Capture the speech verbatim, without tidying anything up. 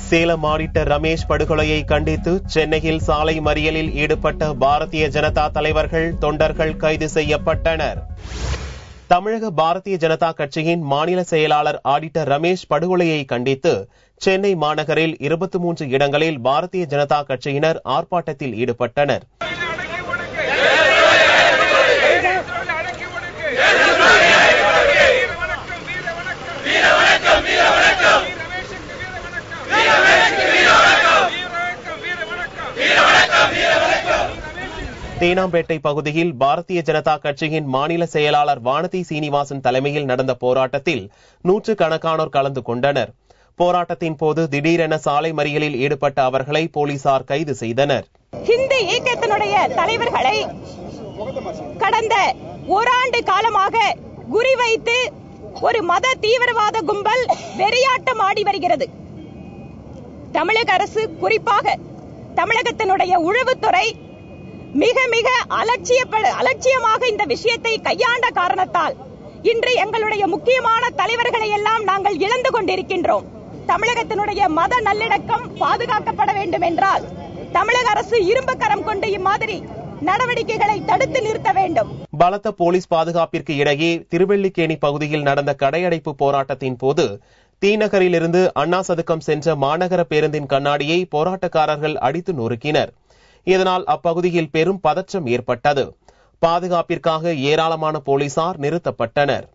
Salem auditor Ramesh படுகொலையை கண்டித்து சென்னையில் சாலை மறியலில் ஈடுபட்ட பாரதிய ஜனதா தலைவர்கள் தொண்டர்கள் கைது செய்யப்பட்டனர். தமிழக பாரதிய ஜனதா கட்சியின் மாநில செயலாளர் ஆடிட்டர் ரமேஷ் படுகொலையை கண்டித்து சென்னை மாநகரில் இருபத்தி மூன்று இடங்களில் பாரதிய ஜனதா கட்சியினர் ஆர்ப்பாட்டத்தில் ஈடுபட்டனர். தேனாம்பேட்டை பகுதியில் பாரதிய ஜனதா கட்சியின் மாநில செயலாளர் வானதி சீனிவாசன் தலைமையில் நடந்த போராட்டத்தில் நூற்று கணக்கானோர் கலந்து கொண்டனர். போராட்டத்தின் போது திடீரென சாலை மறியலில் ஈடுபட்ட அவர்களை போலீசார் கைது செய்தனர். ஹிந்து இயக்கத்தினுடைய தலைவர்களை கடந்த ஓராண்டு காலமாக குறிவைத்து ஒரு மத தீவிரவாத கும்பல் வெறியாட்டம் ஆடி வருகிறது. தமிழக அரசு, குறிப்பாக தமிழகத்தினுடைய உளவுத்துறை மிக மிக அலட்சியப்பட அலட்சியமாக இந்த விஷயத்தை கையாண்ட காரணத்தால் இன்று எங்களுடைய முக்கியமான தலைவர்களை எல்லாம் நாங்கள் இழந்து கொண்டிருக்கின்றோம். தமிழகத்தினுடைய மத நல்லிணக்கம் பாதுகாக்கப்பட வேண்டும் என்றால் தமிழக அரசு இரும்பு கரம் கொண்டு இம்மாதிரி நடவடிக்கைகளை தடுத்து நிறுத்த வேண்டும். பலத்த போலீஸ் பாதுகாப்பிற்கு இடையே திருவெள்ளிக்கேணி பகுதியில் நடந்த கடையடைப்பு போராட்டத்தின் போது தீநகரிலிருந்து அண்ணா சதுக்கம் சென்ற மாநகர பேருந்தின் கண்ணாடியை போராட்டக்காரர்கள் அடித்து நொறுக்கினர். இதனால் அப்பகுதியில் பெரும் பதற்றம் ஏற்பட்டது. பாதுகாப்பிற்காக ஏராளமான போலீசார் நிறுத்தப்பட்டனர்.